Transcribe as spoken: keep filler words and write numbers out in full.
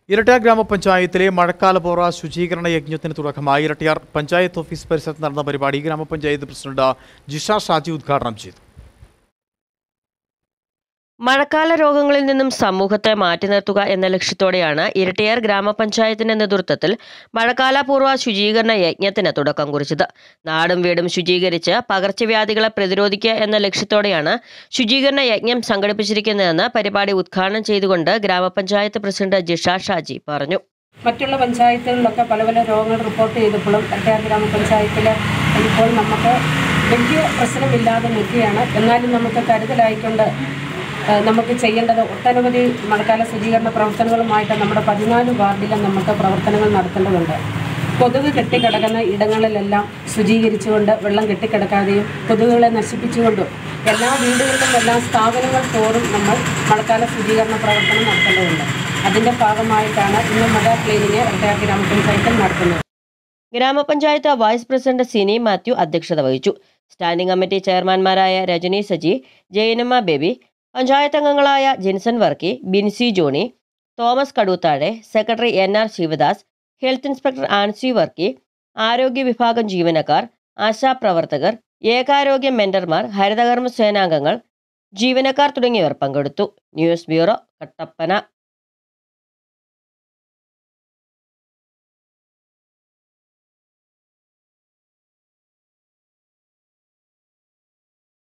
ഇരട്ടിയാർ ഗ്രാമപഞ്ചായത്തിലെ മഴക്കാലപൂർവ്വ ശുചീകരണ യജ്ഞത്തിന് തുടക്കമായി. ഇരട്ടിയാർ പഞ്ചായത്ത് ഓഫീസ് പരിസരത്ത് നടന്ന പരിപാടി ഗ്രാമപഞ്ചായത്ത് പ്രസിഡന്റ് ജിഷ ഷാജി ഉദ്ഘാടനം ചെയ്തു. മഴക്കാല രോഗങ്ങളിൽ നിന്നും സമൂഹത്തെ മാറ്റി നിർത്തുക എന്ന ലക്ഷ്യത്തോടെയാണ് ഇരട്ടിയാർ ഗ്രാമപഞ്ചായത്തിന്റെ നേതൃത്വത്തിൽ മഴക്കാലപൂർവ്വ ശുചീകരണ യജ്ഞത്തിന് തുടക്കം കുറിച്ചത്. നാടും വീടും ശുചീകരിച്ച് പകർച്ചവ്യാധികളെ പ്രതിരോധിക്കുക എന്ന ലക്ഷ്യത്തോടെയാണ് ശുചീകരണ യജ്ഞം സംഘടിപ്പിച്ചിരിക്കുന്നതെന്ന് പരിപാടി ഉദ്ഘാടനം ചെയ്തുകൊണ്ട് ഗ്രാമപഞ്ചായത്ത് പ്രസിഡന്റ് ജിഷ ഷാജി പറഞ്ഞു. മറ്റുള്ള പഞ്ചായത്തുകളിലൊക്കെ പല പല രോഗങ്ങൾ റിപ്പോർട്ട് ചെയ്തപ്പോഴും ഇരട്ടിയാർ ഗ്രാമപഞ്ചായത്തിൽ ഇപ്പോൾ നമുക്ക് വലിയ പ്രശ്നമില്ലാതെ നിൽക്കുകയാണ്. എന്നാലും നമുക്ക് കരുതലായിക്കൊണ്ട് നമുക്ക് ചെയ്യേണ്ടത് ഒട്ടനവധി മഴക്കാല ശുചീകരണ പ്രവർത്തനങ്ങളുമായിട്ട് നമ്മുടെ പതിനാല് വാർഡിലും നമുക്ക് പ്രവർത്തനങ്ങൾ നടത്തേണ്ടതുണ്ട്. കൊതുക് കെട്ടിക്കിടക്കുന്ന ഇടങ്ങളിലെല്ലാം ശുചീകരിച്ചുകൊണ്ട് വെള്ളം കെട്ടിക്കിടക്കാതെയും കൊതുകുകളെ നശിപ്പിച്ചുകൊണ്ടും എല്ലാ വീടുകളിലും എല്ലാ സ്ഥാപനങ്ങൾ തോറും നമ്മൾ മഴക്കാല ശുചീകരണ പ്രവർത്തനം നടത്തേണ്ടതുണ്ട്. അതിൻ്റെ ഭാഗമായിട്ടാണ് ഇന്ന് മെഗാ ക്ലീനിങ് ഇരട്ടിയാർ ഗ്രാമപഞ്ചായത്തിൽ നടത്തുന്നത്. ഗ്രാമപഞ്ചായത്ത് വൈസ് പ്രസിഡന്റ് സിനി മാത്യു അധ്യക്ഷത വഹിച്ചു. സ്റ്റാൻഡിംഗ് കമ്മിറ്റി ചെയർമാൻമാരായ രജനി സജി, ജയനമ്മ ബേബി, പഞ്ചായത്ത് അംഗങ്ങളായ Jinson Varkey, Binsy Johny, Thomas Kaduthazhe, secretary N R Sivadas, health inspector Ancy Varkey, ആരോഗ്യ വിഭാഗം ജീവനക്കാർ, ആശാപ്രവർത്തകർ, ഏകാരോഗ്യ മെന്റർമാർ, ഹരിതകർമ്മ സേനാംഗങ്ങൾ, ജീവനക്കാർ തുടങ്ങിയവർ പങ്കെടുത്തു. News bureau, Kattappana.